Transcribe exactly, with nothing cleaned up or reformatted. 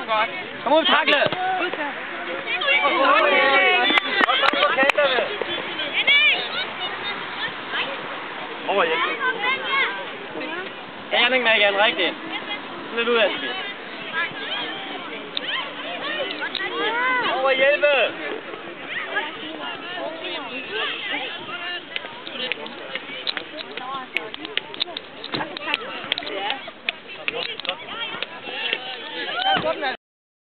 godt. Kom ud, takle! Over hjem. Erning med igen, rigtigt. Lidt ud af det.